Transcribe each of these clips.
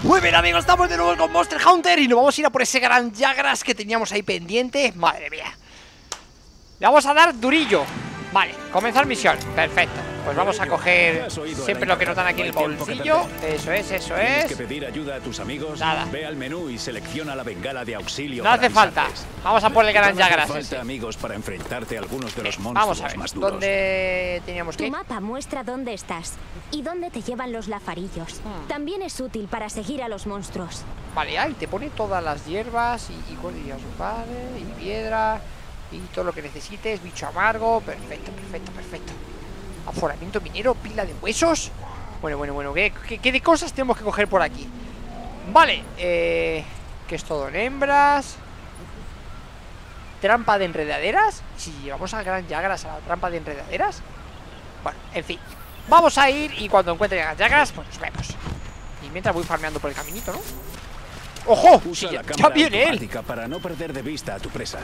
Muy bien, amigos, estamos de nuevo con Monster Hunter y nos vamos a ir a por ese gran Jagras que teníamos ahí pendiente. Madre mía. Le vamos a dar durillo. Vale, comenzar misión. Perfecto. Pues vamos a coger siempre lo que nos dan aquí en el bolsillo. Eso es, eso es. ¿Tienes que pedir ayuda a tus amigos? Nada. Ve al menú y selecciona la bengala de auxilio. No hace falta. Vamos a por el gran Jagras. Falta amigos para enfrentarte a algunos de los monstruos Vamos a ver, más duros. ¿dónde teníamos que Tu ir? mapa muestra dónde estás y dónde te llevan los lafarillos. También es útil para seguir a los monstruos. Vale, ahí te pone todas las hierbas y cosas, vale, y piedra y todo lo que necesites, bicho amargo, perfecto, perfecto, perfecto. Aforamiento minero, pila de huesos. Bueno, ¿qué de cosas tenemos que coger por aquí? Vale, que es todo en hembras. Trampa de enredaderas. Si llevamos al gran Jagras a la trampa de enredaderas. Bueno, en fin, vamos a ir y cuando encuentre a Jagras, pues nos vemos. Y mientras voy farmeando por el caminito, ¿no? ¡Ojo! Usa Sí, la ya cámara viene él. automática para no perder de vista a tu presa.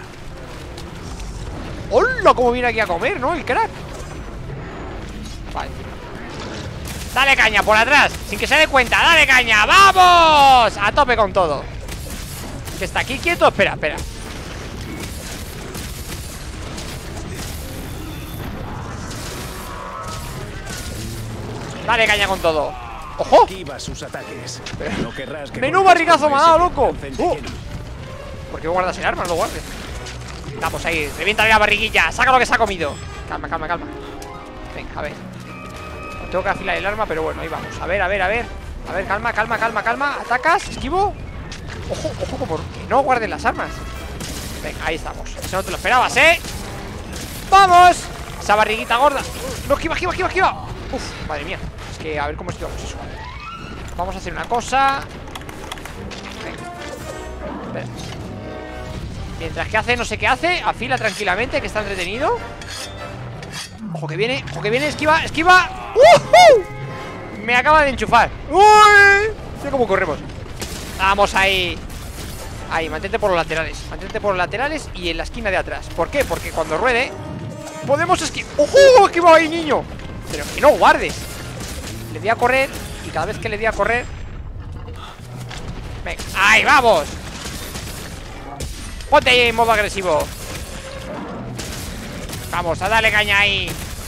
¡Hola! Cómo viene aquí a comer, ¿no? El crack. Vale. Dale caña por atrás, sin que se dé cuenta. ¡Dale caña! ¡Vamos! A tope con todo. Que está aquí quieto. Espera. Dale caña con todo. ¡Ojo! Esquiva sus ataques. No querrás que ¡Menú golpes barrigazo como me ha dado, ese loco! que alcancen de lleno. ¿Por qué guardas el arma? No lo guardes. Vamos ahí, reviéntale la barriguilla. Saca lo que se ha comido. Calma. Venga, a ver. Tengo que afilar el arma, pero bueno, ahí vamos. A ver. A ver, calma. Atacas, esquivo. Ojo, como que no guarden las armas. Venga, ahí estamos. Eso no te lo esperabas, ¿eh? ¡Vamos! Esa barriguita gorda. No, esquiva. Uf, madre mía. Es que a ver cómo esquivamos eso. Vamos a hacer una cosa. Venga. Espera. Mientras que hace no sé qué hace, afila tranquilamente, que está entretenido. Ojo que viene, esquiva. Me acaba de enchufar. ¡Uy! Mira cómo corremos. Vamos ahí. Ahí, mantente por los laterales y en la esquina de atrás. ¿Por qué? Porque cuando ruede podemos esquivar. ¡Ojo! Esquiva ahí, niño. Pero que no guardes. Le di a correr y cada vez que le di a correr. Venga, ahí, vamos. Ponte ahí en modo agresivo. Vamos, a darle caña ahí.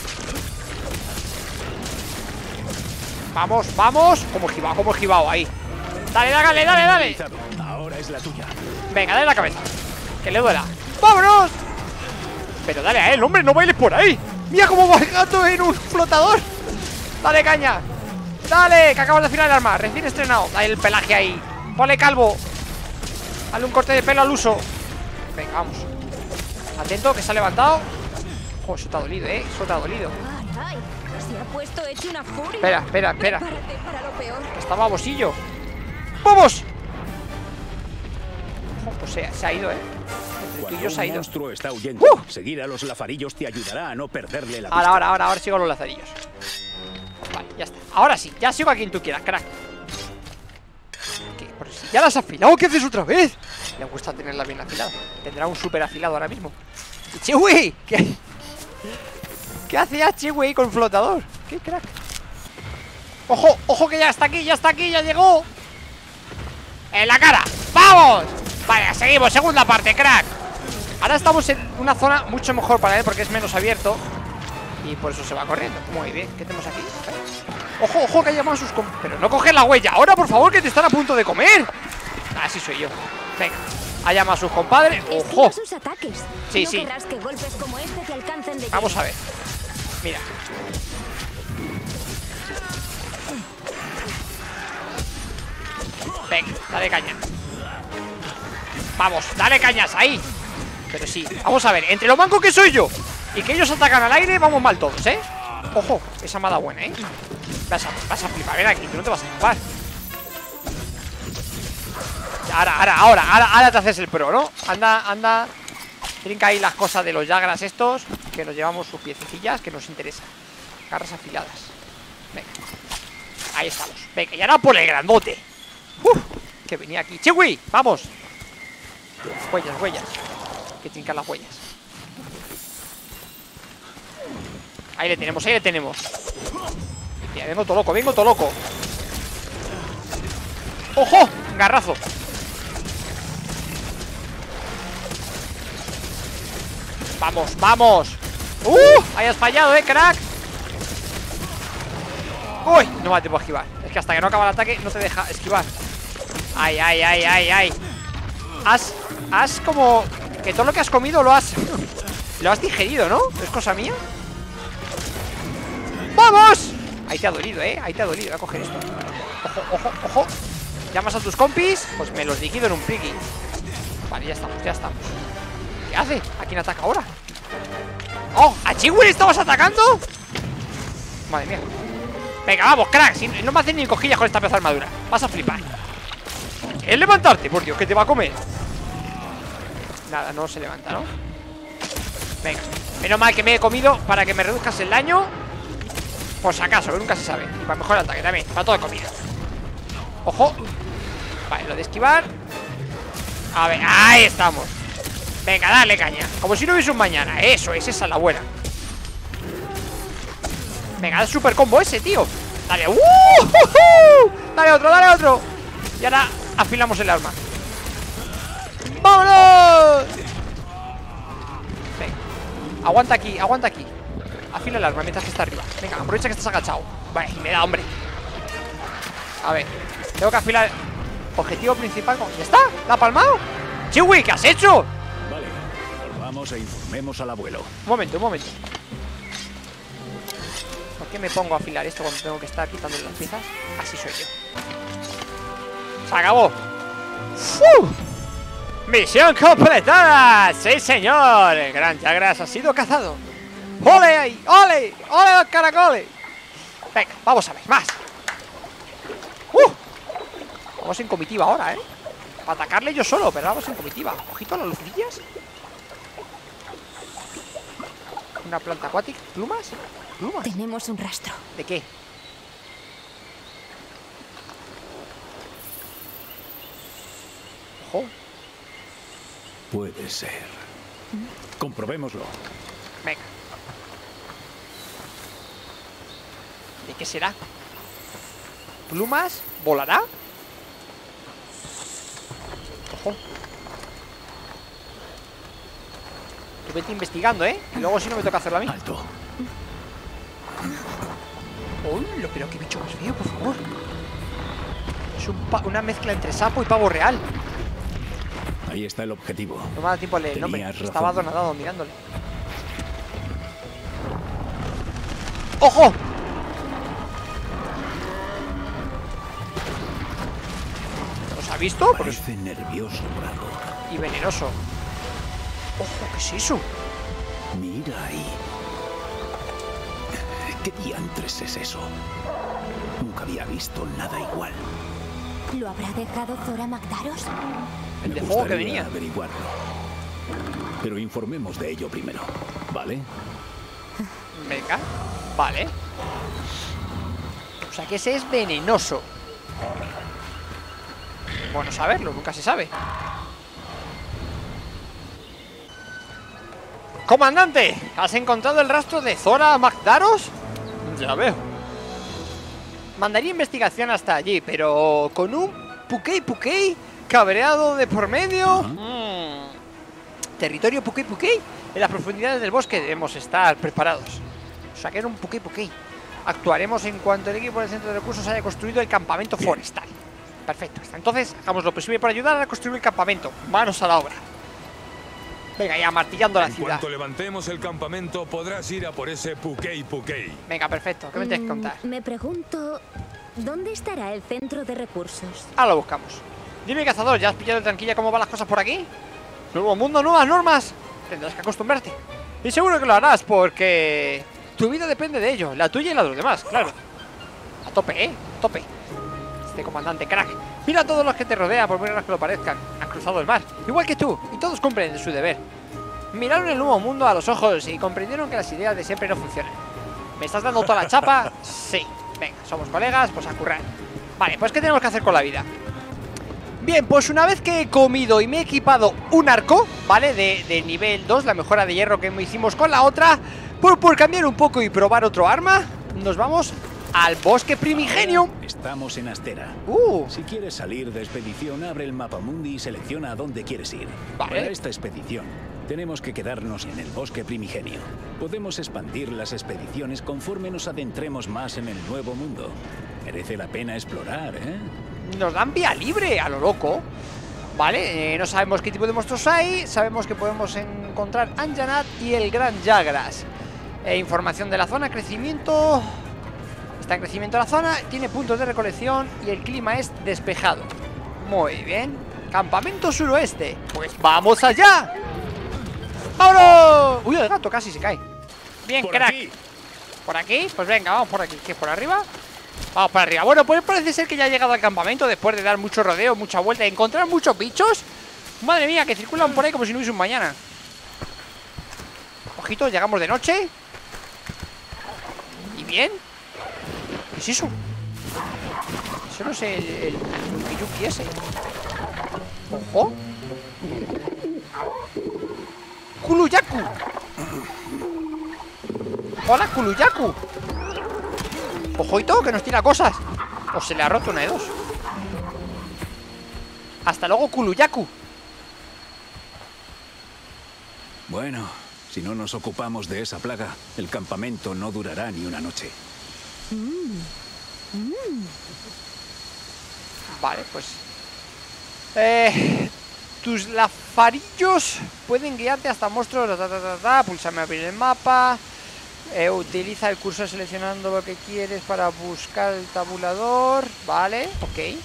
Vamos. Como he esquivado ahí. Dale. Ahora es la tuya. Venga, dale la cabeza. Que le duela. ¡Vámonos! Pero dale a él, hombre, no bailes por ahí. Mira cómo va el gato en un flotador. Dale caña. Dale, que acabas de afilar el arma. Recién estrenado. Dale el pelaje ahí. Ponle calvo. Dale un corte de pelo al uso. Venga, vamos. Atento, que se ha levantado. Oh, eso te ha dolido, eso te ha dolido. Ay, se ha puesto hecho una furia. Espera. Prepárate para lo peor. Está babosillo. ¡Vamos! Oh, pues se ha ido, Entre tú y Cuando yo se ha un ido. monstruo está huyendo, seguir a los lafarillos te ayudará a no perderle la vista. Ahora sigo los lazarillos. Vale, ya está. Ahora sí, ya sigo a quien tú quieras, crack. ¿Qué? Pero si ya las has afilado, ¿qué haces otra vez? Le gusta tenerla bien afilada. Tendrá un súper afilado ahora mismo. ¿Y Chiwi? ¿Qué hace Chiwi con flotador? ¿Qué crack? ¡Ojo que ya está aquí, ya llegó! ¡En la cara! ¡Vamos! Vale, seguimos, segunda parte, crack. Ahora estamos en una zona mucho mejor para él porque es menos abierto y por eso se va corriendo. Muy bien, ¿qué tenemos aquí? Ojo, que ha llamado a sus pero no coges la huella. Ahora, por favor, que te están a punto de comer. Así soy yo. Venga, ha llamado a sus compadres. ¡Ojo! Esquiva sus ataques. Sí. No querrás que golpes como este te alcancen de Vamos lleno. a ver. Mira. Venga, dale caña. Vamos, dale cañas, ahí. Pero sí, vamos a ver, entre lo manco que soy yo y que ellos atacan al aire, vamos mal todos, ¿eh? Ojo, esa me ha dado buena, ¿eh? Vas a flipar, ven aquí, tú no te vas a flipar. Ahora te haces el pro, ¿no? Anda. Trinca ahí las cosas de los Jagras estos, que nos llevamos sus piececillas, que nos interesan. Garras afiladas. Venga. Ahí estamos. Venga, y ahora por el grandote. Que venía aquí. ¡Chiwi! ¡Vamos! Huellas. Que trincan las huellas. Ahí le tenemos. Mira, vengo todo loco. ¡Ojo! Garrazo. Vamos, vamos. Hayas fallado, crack. Uy, no me da tiempo a esquivar. Es que hasta que no acaba el ataque no te deja esquivar. Ay, ay, ay, ay, ay. Has como... que todo lo que has comido lo has digerido, ¿no? ¿Es cosa mía? ¡Vamos! Ahí te ha dolido, ahí te ha dolido. Voy a coger esto. Ojo, ojo, ojo. ¿Llamas a tus compis? Pues me los liquido en un piqui. Vale, ya estamos, ya estamos. ¿Qué hace? ¿A quién ataca ahora? ¡Oh! ¿A Chiwi estabas atacando? Madre mía. Venga, vamos, crack. Si no me hacen ni cosquillas con esta pedazo de armadura. Vas a flipar. ¿Quieres levantarte? Por Dios, que te va a comer. Nada, no se levanta, ¿no? Venga. Menos mal que me he comido para que me reduzcas el daño. Por si acaso, que nunca se sabe. Y para mejorar el ataque también. Para todo de comida. Ojo. Vale, lo de esquivar. A ver, ahí estamos. Venga, dale caña. Como si no hubiese un mañana. Eso es, esa es la buena. Venga, es super combo ese, tío. Dale. Dale otro, dale otro. Y ahora afilamos el arma. ¡Vámonos! Venga. Aguanta aquí, aguanta aquí. Afila el arma mientras que está arriba. Venga, aprovecha que estás agachado. Vale, me da, hombre. A ver, tengo que afilar. Objetivo principal. ¿Ya está? ¿La ha palmado? Chiwi, ¿qué has hecho? Vale, volvamos e informemos al abuelo. Un momento, un momento. ¿Por qué me pongo a afilar esto cuando tengo que estar quitándole las piezas? Así soy yo. ¡Se acabó! ¡Uf! ¡Misión completada! ¡Sí, señor! El gran Jagras ha sido cazado. ¡Ole ahí! ¡Ole! ¡Ole los caracoles! Venga, vamos a ver, más. Vamos en comitiva ahora, para atacarle yo solo, pero vamos en comitiva. Ojito a las lucecillas. Una planta acuática. ¿Plumas? ¿Plumas? Tenemos un rastro. ¿De qué? Ojo. Puede ser. Comprobémoslo. Venga. ¿De qué será? ¿Plumas? ¿Volará? Ojo. Tú vete investigando, y luego si no me toca hacerlo a mí. Alto. ¡Hola! Pero qué bicho más feo, por favor. Es una mezcla entre sapo y pavo real. Ahí está el objetivo. No me da tiempo a leer el nombre. Tenías razón. Estaba donadado mirándole. ¡Ojo! ¿Los ha visto? Parece nervioso por algo. Y venenoso. ¡Ojo! ¿Qué es eso? Mira ahí. ¿Qué diantres es eso? Nunca había visto nada igual. ¿Lo habrá dejado Zora Magdaros? El Me de fuego que gustaría venía. averiguarlo. Pero informemos de ello primero, ¿vale? Venga, vale. O sea que ese es venenoso. Bueno saberlo, nunca se sabe. Comandante, ¿has encontrado el rastro de Zora Magdaros? Ya veo. Mandaría investigación hasta allí, pero con un Pukei cabreado de por medio. Territorio Pukei. En las profundidades del bosque debemos estar preparados. O sea que era un Pukei. Actuaremos en cuanto el equipo del centro de recursos haya construido el campamento forestal. Perfecto. Entonces hagamos lo posible para ayudar a construir el campamento. Manos a la obra. Venga, ya martillando la En ciudad. cuanto levantemos el campamento, podrás ir a por ese Pukei. Venga, perfecto. ¿Qué me tienes que contar? Me pregunto, ¿dónde estará el centro de recursos? Ahora lo buscamos. Dime, cazador, ¿ya has pillado tranquila cómo van las cosas por aquí? Nuevo mundo, nuevas normas. Tendrás que acostumbrarte. Y seguro que lo harás porque tu vida depende de ello, la tuya y la de los demás, claro. A tope, a tope. Este comandante crack. Mira a todos los que te rodean, por muy raros que lo parezcan. Han cruzado el mar, igual que tú, y todos cumplen su deber. Miraron el nuevo mundo a los ojos y comprendieron que las ideas de siempre no funcionan. ¿Me estás dando toda la chapa? Sí. Venga, somos colegas, pues a currar. Vale, pues ¿qué tenemos que hacer con la vida? Bien, pues una vez que he comido y me he equipado un arco, ¿vale? De nivel 2, la mejora de hierro que hicimos con la otra, por cambiar un poco y probar otro arma, nos vamos al bosque primigenio. Estamos en Astera. Si quieres salir de expedición, abre el mapa mundi y selecciona a dónde quieres ir. Vale. Para esta expedición, tenemos que quedarnos en el bosque primigenio. Podemos expandir las expediciones conforme nos adentremos más en el nuevo mundo. Merece la pena explorar, ¿eh? Nos dan vía libre, a lo loco. Vale, no sabemos qué tipo de monstruos hay. Sabemos que podemos encontrar Anjanat y el Gran Jagras. Información de la zona, crecimiento. Está en crecimiento la zona, tiene puntos de recolección y el clima es despejado. Muy bien. Campamento suroeste. Pues ¡vamos allá! ¡Vámonos! Uy, el gato casi se cae. Bien, Por crack. aquí. ¿Por aquí? Pues venga, vamos por aquí. ¿Qué es por arriba? Vamos para arriba. Bueno, pues parece ser que ya ha llegado al campamento después de dar mucho rodeo, mucha vuelta y encontrar muchos bichos. Madre mía, que circulan por ahí como si no hubiese un mañana. Ojito, llegamos de noche. ¿Y bien? ¿Qué es eso? Eso no es el yuki ese. Ojo. Kuluyaku. Hola, Kuluyaku. Ojito, que nos tira cosas. O se le ha roto una de dos. Hasta luego, Kuluyaku. Bueno, si no nos ocupamos de esa plaga, el campamento no durará ni una noche. Vale, pues tus lafarillos pueden guiarte hasta monstruos. Pulsame a abrir el mapa. Utiliza el cursor seleccionando lo que quieres para buscar el tabulador. Vale, ok.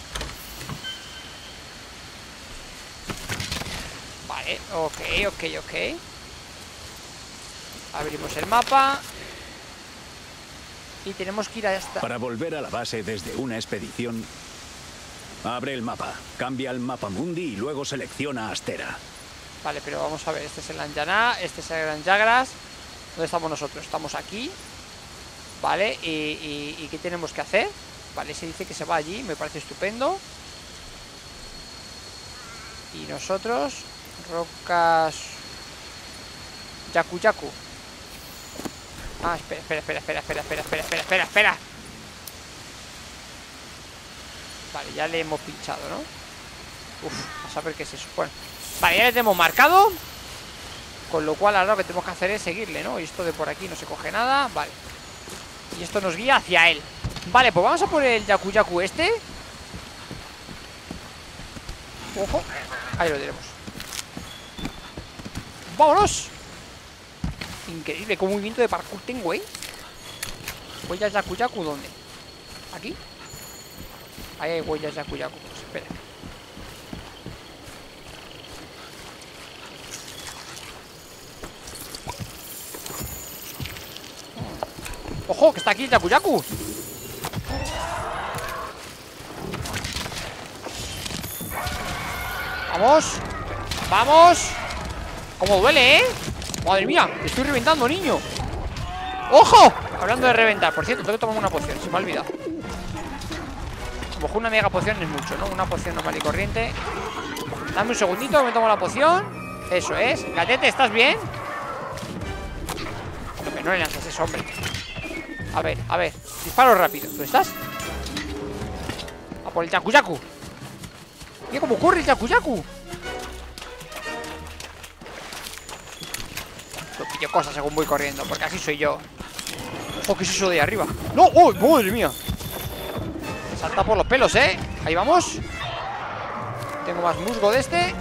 Vale, ok. Abrimos el mapa. Y tenemos que ir a esta. Para volver a la base desde una expedición, abre el mapa, cambia al mapa mundi y luego selecciona Astera. Vale, pero vamos a ver. Este es el Anjana, este es el Gran Jagras. ¿Dónde estamos nosotros? Estamos aquí. Vale, ¿y qué tenemos que hacer? Vale, se dice que se va allí, me parece estupendo. Y nosotros, rocas Yaku. Ah, espera. Vale, ya le hemos pinchado, ¿no? Uf, a saber qué es eso. Bueno, vale, ya le tenemos marcado. Con lo cual ahora lo que tenemos que hacer es seguirle, ¿no? Y esto de por aquí no se coge nada, vale. Y esto nos guía hacia él. Vale, pues vamos a por el Yaku este. Ojo, ahí lo tenemos. ¡Vámonos! Increíble, qué movimiento de parkour tengo, ¿eh? ¿Huellas Yaku dónde? ¿Aquí? Ahí hay huellas Yaku. Pues espera. ¡Ojo! Que está aquí el Yaku. ¡Vamos! ¡Cómo duele, eh! ¡Madre mía! ¡Te estoy reventando, niño! ¡Ojo! Hablando de reventar, por cierto, tengo que tomar una poción, se me ha olvidado. A lo mejor una mega poción es mucho, ¿no? Una poción normal y corriente. Dame un segundito, me tomo la poción. Eso es. Gatete, ¿estás bien? Hombre, no le lanzas eso, hombre. A ver. Disparo rápido. ¿Dónde estás? A por el Yaku. Mira cómo corre el Yaku. Yo pillo cosas según voy corriendo, porque así soy yo. Ojo, ¿qué es eso de arriba? ¡No! ¡Oh, madre mía! Salta por los pelos, ¿eh? Ahí vamos. Tengo más musgo de este.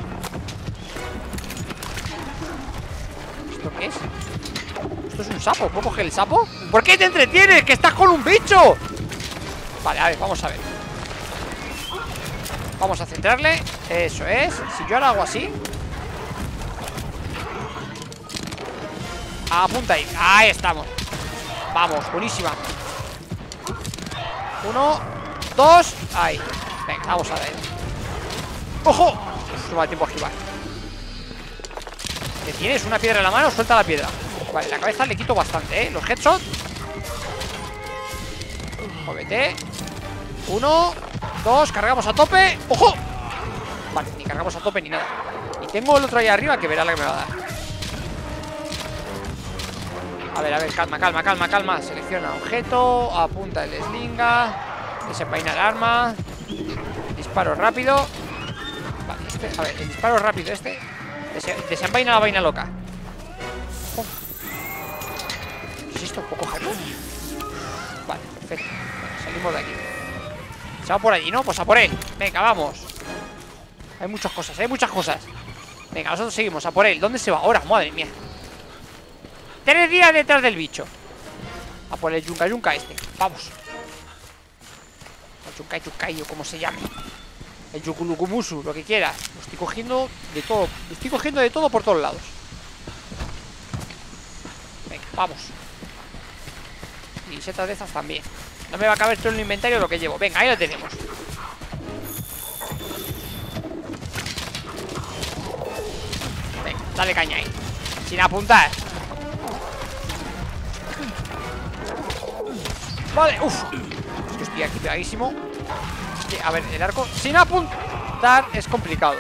¿Esto qué es? Esto es un sapo. ¿Puedo coger el sapo? ¿Por qué te entretienes? ¡Que estás con un bicho! Vale, a ver, vamos a ver. Vamos a centrarle. Eso es. Si yo ahora hago así. Apunta ahí. Ahí estamos. Vamos, buenísima. 1, 2. Ahí. Venga, vamos a ver. ¡Ojo! No me da tiempo a esquivar. ¿Qué tienes? ¿Una piedra en la mano? Suelta la piedra. Vale, la cabeza le quito bastante, ¿eh? Los headshots. Muévete. 1, 2. Cargamos a tope. ¡Ojo! Vale, ni cargamos a tope ni nada. Y tengo el otro ahí arriba que verá la que me va a dar. A ver, calma, calma, calma, calma. Selecciona objeto, apunta el slinga, desenvaina el arma, disparo rápido. Vale, a ver, el disparo rápido desenvaina la vaina loca. Oh. ¿Qué es esto? ¿Poco hardcore? Vale, perfecto. Vale, salimos de aquí. Se va por allí, ¿no? Pues a por él. Venga, vamos. Hay muchas cosas, hay muchas cosas. Venga, nosotros seguimos a por él. ¿Dónde se va ahora? Madre mía. 3 días detrás del bicho. A por el yunka yunka este. Vamos. El yunkai yunkai o como se llame. El yukulukumusu, lo que quieras. Lo estoy cogiendo de todo. Lo estoy cogiendo de todo por todos lados. Venga, vamos. Y setas de estas también. No me va a caber todo en el inventario lo que llevo. Venga, ahí lo tenemos. Venga, dale caña ahí. Sin apuntar. Vale, uff. Estoy aquí pegadísimo. A ver, el arco sin apuntar es complicado.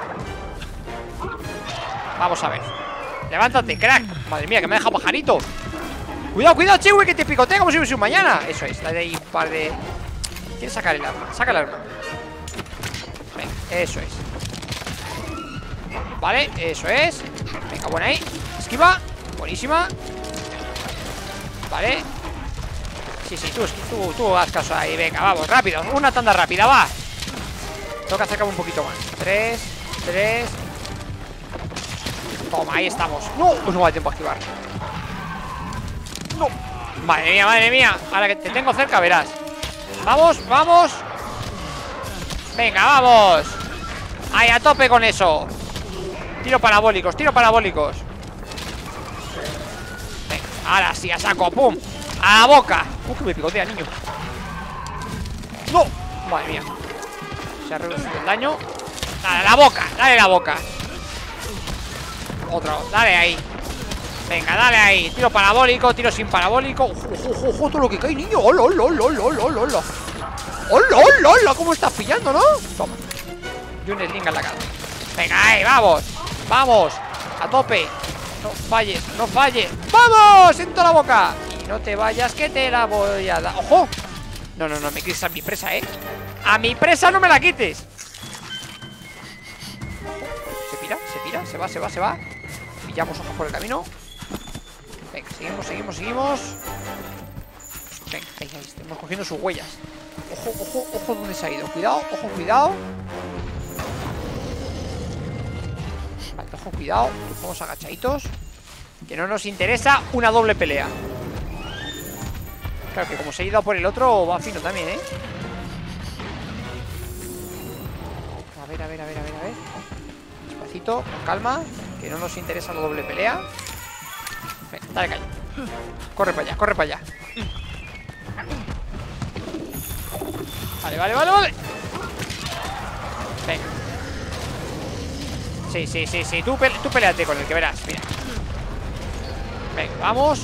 Vamos a ver. Levántate, crack. Madre mía, que me deja pajarito. Cuidado, cuidado, chiwi, que te picotea como si fuese un mañana. Eso es, dale ahí un par de... ¿Quieres sacar el arma? Saca el arma. Venga, eso es. Vale, eso es. Venga, buena ahí. Esquiva, buenísima. Vale. Sí, tú haz caso ahí. Venga, vamos, rápido, una tanda rápida, va. Tengo que acercarme un poquito más. 3. Toma, ahí estamos. No, pues no va a tiempo a esquivar. No. Madre mía. Ahora que te tengo cerca, verás. Vamos, vamos. Venga, vamos. Ahí, a tope con eso. Tiro parabólicos. Venga, ahora sí, a saco, pum. A la boca. Que me picotea, niño. No. Madre mía. Se ha reducido el daño. Dale, la boca. Otro, dale ahí. Venga, dale ahí. Tiro parabólico, tiro sin parabólico. Ojo, todo lo que cae, niño. Hola. Hola, ¿cómo estás pillando, no? Toma. Y un sling en la cara. Venga, ahí, vamos. A tope. No falles. ¡Vamos! En toda la boca. Y no te vayas, que te la voy a dar. ¡Ojo! No, me quites a mi presa, ¿eh? A mi presa no me la quites. Se pira, se va. Pillamos ojos por el camino. Venga, seguimos. Venga, ahí, estamos cogiendo sus huellas. Ojo, ¿dónde se ha ido? Cuidado. Vale, ojo, cuidado. Vamos agachaditos. Que no nos interesa una doble pelea. Claro que como se ha ido a por el otro, va fino también, ¿eh? A ver. Despacito, con calma. Que no nos interesa la doble pelea. Venga, dale caña. Corre para allá. Vale. Venga. Sí. Tú peleate con el que verás, mira. Venga, vamos.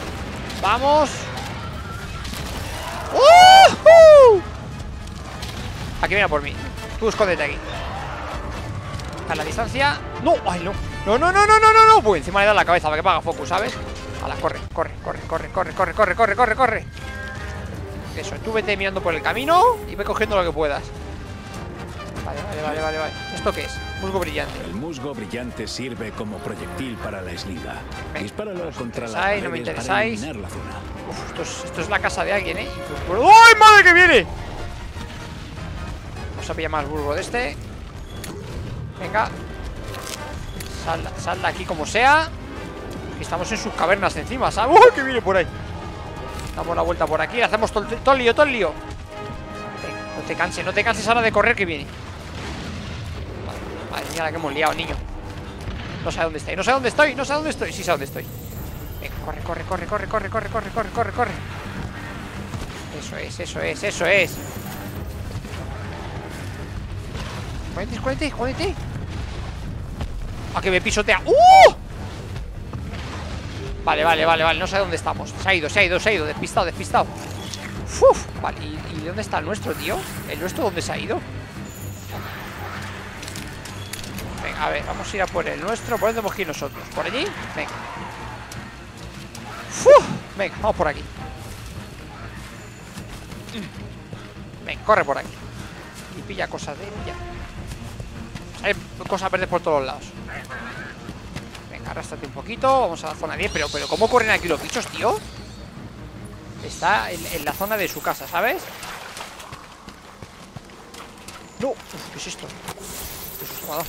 Aquí viene por mí. Tú escóndete aquí. A la distancia. No, ay, no. No. Pues encima le he dado la cabeza para que paga focus, ¿sabes? Hala, corre. Eso, tú vete mirando por el camino y ve cogiendo lo que puedas. Vale. ¿Esto qué es? Musgo brillante. El musgo brillante sirve como proyectil para la slinga. Dispáralo contra la pared no me interesáis. para eliminar la zona. Uf, esto es la casa de alguien, ¿eh? ¡Ay, madre que viene! Vamos a pillar más burgo de este. Venga. Sal de aquí como sea. Estamos en sus cavernas encima, ¿sabes? ¡Uy, que viene por ahí! Damos la vuelta por aquí, le hacemos todo el lío. Venga, no te canses ahora de correr, que viene. Madre mía, la que hemos liado, niño. No sé dónde estoy. Sí sé dónde estoy. Venga, corre. Eso es. Jódete. A que me pisotea. Vale. No sé dónde estamos. Se ha ido. Despistado. Uf, vale, ¿y dónde está el nuestro, tío? ¿El nuestro dónde se ha ido? Venga, a ver, vamos a ir a por el nuestro. ¿Por dónde tenemos que ir nosotros? ¿Por allí? Venga. Venga, vamos por aquí. Venga, corre por aquí. Y pilla cosas de ella. Hay cosas verdes por todos lados. Venga, arrástrate un poquito. Vamos a la zona 10. Pero ¿cómo corren aquí los bichos, tío? Está en la zona de su casa, ¿sabes? No, ¿qué es esto? ¿Qué susto me ha dado?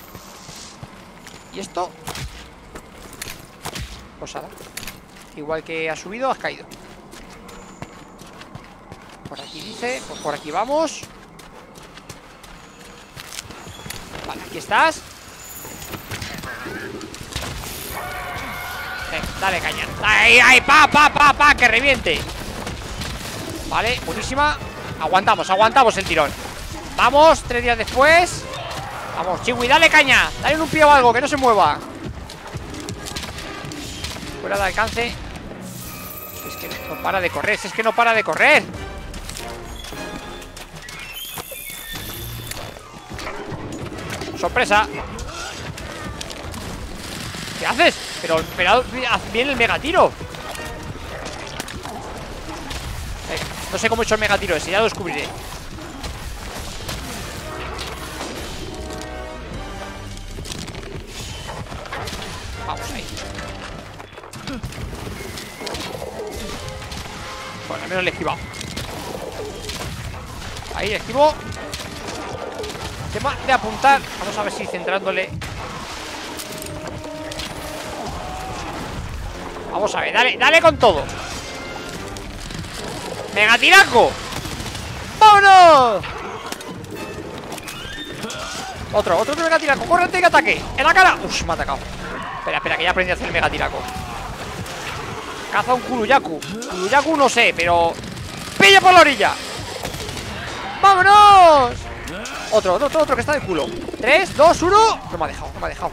¿Y esto? Pues nada. Igual que has subido, has caído. Por aquí dice, pues por aquí vamos. Vale, aquí estás. Dale caña. ¡Ay, ay! ¡Pa! ¡Que reviente! Vale, buenísima. Aguantamos el tirón. Vamos, 3 días después. Vamos, Chiwi, dale caña. Dale en un pie o algo, que no se mueva. Fuera de alcance. Es que no para de correr. Es que no para de correr. Sorpresa. ¿Qué haces? Pero haz bien el megatiro. No sé cómo he hecho el megatiro ese, ya lo descubriré. Vamos ahí. Bueno, al menos le he esquivado. Ahí, esquivo. Tema de apuntar. Vamos a ver si centrándole. Vamos a ver, dale con todo. ¡Megatiraco! ¡Vámonos! Otro megatiraco. ¡Córrete que ataque! ¡En la cara! ¡Uf! Me ha atacado. Espera, que ya aprendí a hacer el megatiraco. Caza un Kuruyaku. Kuruyaku no sé, pero... ¡pilla por la orilla! ¡Vámonos! Otro que está de culo. 3, 2, 1. No me ha dejado.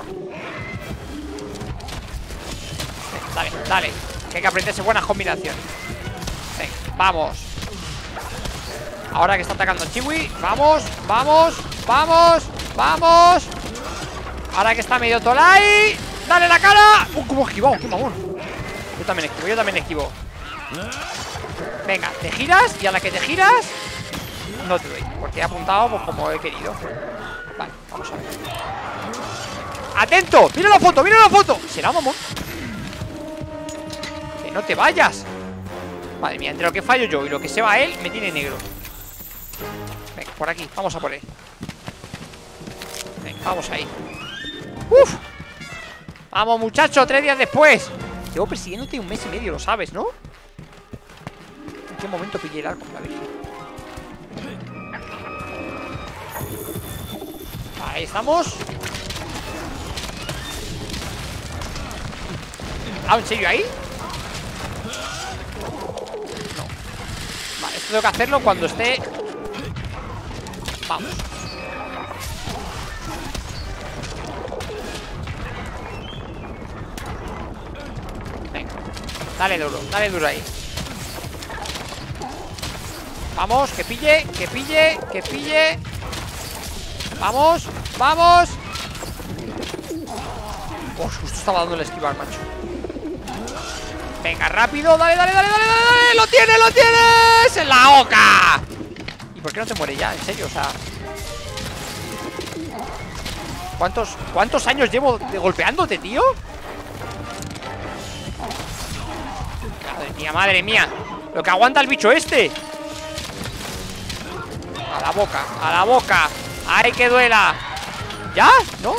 Dale. Que hay que aprenderse buenas combinaciones. Venga, vamos. Ahora que está atacando Chiwi. Vamos. Ahora que está medio Tolai. Dale la cara. Cómo he esquivado, qué mamón. Yo también esquivo. Venga, te giras. Y a la que te giras no te doy, porque he apuntado pues como he querido. Vale, vamos a ver. ¡Atento! ¡Mira la foto! ¿Será mamón? ¡Que no te vayas! Madre mía, entre lo que fallo yo y lo que se va él, me tiene negro. Venga, por aquí, vamos a por él. Venga, vamos ahí. ¡Uf! Vamos, muchacho, 3 días después. Llevo persiguiéndote 1 mes y medio, lo sabes, ¿no? ¿En qué momento pillé el arco? La virgen. Ahí estamos. ¿Ah, en serio ahí? No. Vale, esto tengo que hacerlo cuando esté. Vamos. Venga. Dale duro ahí. Vamos, que pille. Vamos. Oh, justo estaba dando el esquivar, macho. Venga, rápido, dale. ¡Lo tienes! ¡En la boca! ¿Y por qué no te muere ya? En serio, o sea. ¿Cuántos años llevo golpeándote, tío? Madre mía. Lo que aguanta el bicho este. A la boca. ¡Ay, que duela! ¿Ya? ¿No?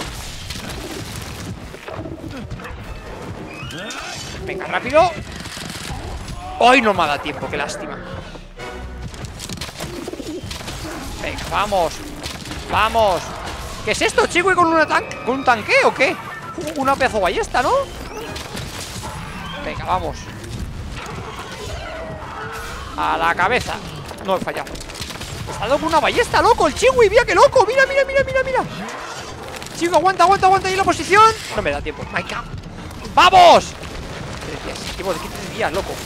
Venga, rápido. ¡Ay, no me ha dado tiempo! ¡Qué lástima! Venga, vamos. ¿Qué es esto, chico? ¿Y con un tanque o qué? Una pedazo ballesta, ¿no? Venga, vamos. A la cabeza. No he fallado. Está dando con una ballesta, loco, el Chiwi. Mira qué loco, mira. Chico, aguanta ahí la posición. No me da tiempo, my God. ¡Vamos! 3 días, llevo de aquí 3 días, loco.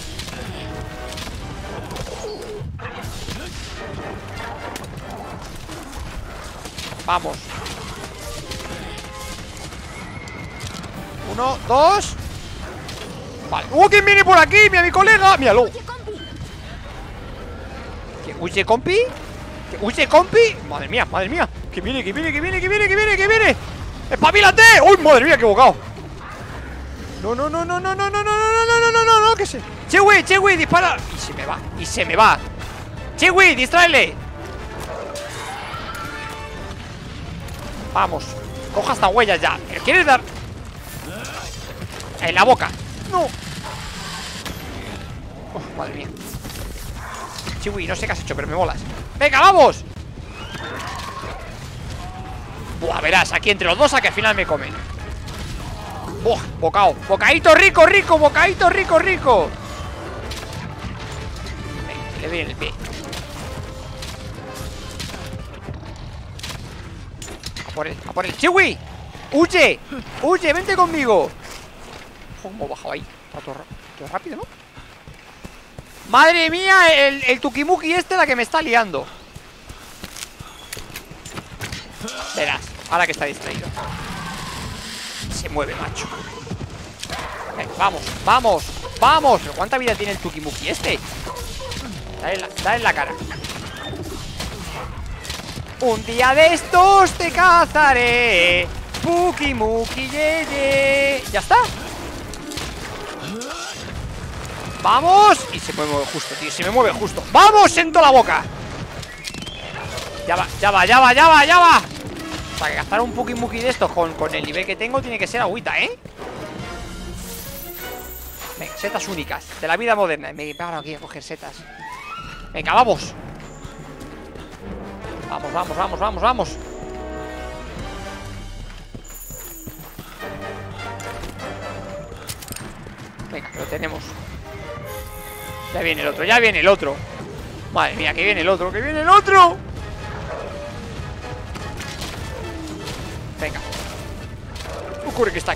Vamos. 1, 2. Vale. ¿Quién viene por aquí? Mira mi colega. Míralo. ¿Qué? ¿Huye compi? ¿Qué? ¿Huye compi? Madre mía, madre mía. Que viene, que viene, que viene, que viene, que viene, que viene. ¡Espabilate! ¡Uy, madre mía, equivocado! No, no, no, no, no, no, no, no, no, no, no, no, no, que se. Chewie, dispara. Y se me va, y se me va. Chewie, distráele. Vamos, coja hasta huellas ya. ¿Me quieres dar? En la boca. No. Madre mía. Chewie, no sé qué has hecho, pero me molas. ¡Venga, vamos! Buah, verás, aquí entre los dos a que al final me comen. Buah, bocao. Bocadito rico, rico, bocadito rico, rico. Venga, le doy en el pie. A por él. ¡Chewie! ¡Huye! ¡Huye! ¡Vente conmigo! ¿Cómo he bajado ahí? Todo rápido, ¿no? ¡Madre mía! El tukimuki este la que me está liando. Verás, ahora que está distraído. Se mueve, macho. Venga, vamos, vamos, vamos. ¿Pero cuánta vida tiene el tukimuki este? Dale en la cara. Un día de estos te cazaré. Pukimuki, ye. ¿Ya está? ¡Vamos! Y se mueve justo, tío, se me mueve justo. ¡Vamos! ¡Siento la boca! Ya va. Para cazar un Pukimuki de estos con el nivel que tengo tiene que ser agüita, ¿eh? Venga, setas únicas de la vida moderna. Me paro aquí a coger setas. Venga, vamos. Vamos. Venga, lo tenemos. Ya viene el otro. Madre mía, que viene el otro. Venga. Corre que está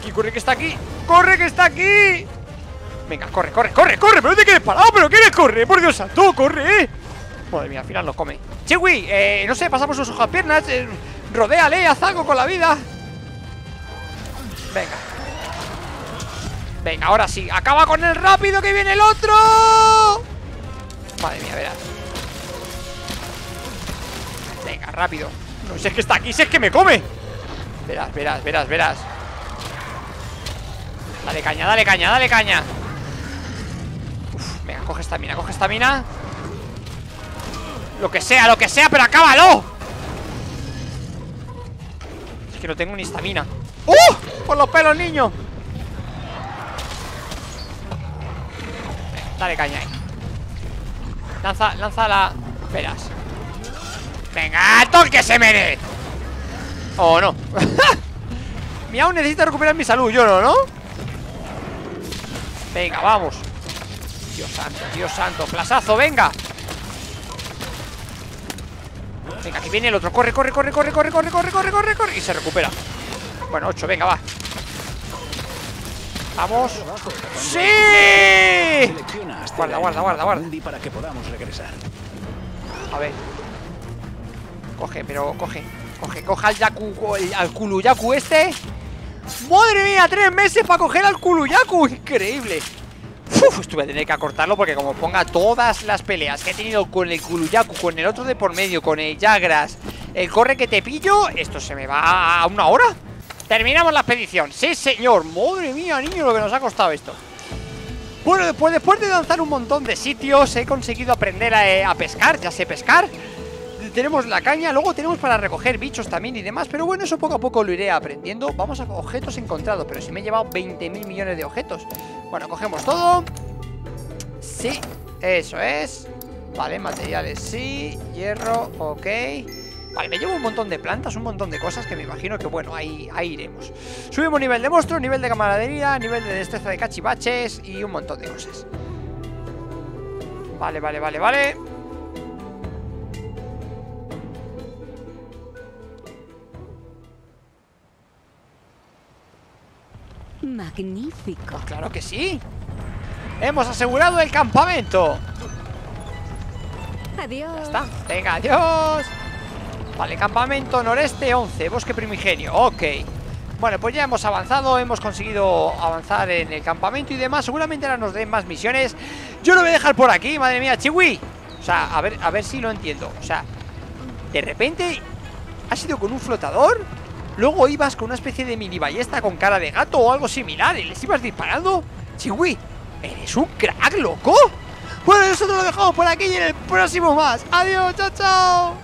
aquí. Venga, corre. Pero no te quedes parado, pero quieres correr. Por Dios santo, corre. Madre mía, al final nos come. Chewie, no sé, pasa por sus hojas piernas. Rodéale, haz algo con la vida. Venga, ahora sí. Acaba con el rápido que viene el otro. Madre mía, verás. Venga, rápido. No, si es que está aquí, si es que me come. Verás. Dale caña. Uf, venga, coge esta mina. Lo que sea, pero acábalo. Es que no tengo ni estamina. Por los pelos, niño. Dale caña ahí. Lanza la... Verás. Venga, toque se mere. Oh, no. Miau, necesito recuperar mi salud. Yo no. Venga, vamos. Dios santo. Flasazo, venga. Venga, aquí viene el otro. Corre. Y se recupera. Bueno, 8, venga, va. Vamos. ¡Sí! Guarda. Para que podamos regresar. A ver. Coge al Yaku, al Kuluyaku este. ¡Madre mía! 3 meses para coger al Kuluyaku. Increíble. Esto voy a tener que acortarlo porque como ponga todas las peleas que he tenido con el Kuluyaku, con el otro de por medio, con el Jagras, el corre que te pillo, esto se me va a 1 hora. Terminamos la expedición. Sí, señor. Madre mía, niño, lo que nos ha costado esto. Bueno, después de lanzar un montón de sitios, he conseguido aprender a pescar. Ya sé pescar. Tenemos la caña, luego tenemos para recoger bichos también y demás. Pero bueno, eso poco a poco lo iré aprendiendo. Vamos a objetos encontrados. Pero si me he llevado 20.000 millones de objetos. Bueno, cogemos todo. Sí, eso es. Vale, materiales sí. Hierro, ok. Vale, me llevo un montón de plantas, un montón de cosas que me imagino que, bueno, ahí iremos. Subimos nivel de monstruo, nivel de camaradería, nivel de destreza de cachivaches y un montón de cosas. Vale. Magnífico. Pues claro que sí. Hemos asegurado el campamento. Adiós. Ya está, venga, adiós. Vale, campamento noreste 11, bosque primigenio, ok. Bueno, pues ya hemos avanzado, hemos conseguido avanzar en el campamento y demás. Seguramente ahora nos den más misiones. Yo lo voy a dejar por aquí, madre mía, Chiwi. O sea, a ver si lo entiendo. O sea, de repente has ido con un flotador, luego ibas con una especie de mini ballesta con cara de gato o algo similar y les ibas disparando. Chiwi, eres un crack, loco. Bueno, nosotros lo dejamos por aquí y en el próximo más. Adiós, chao, chao.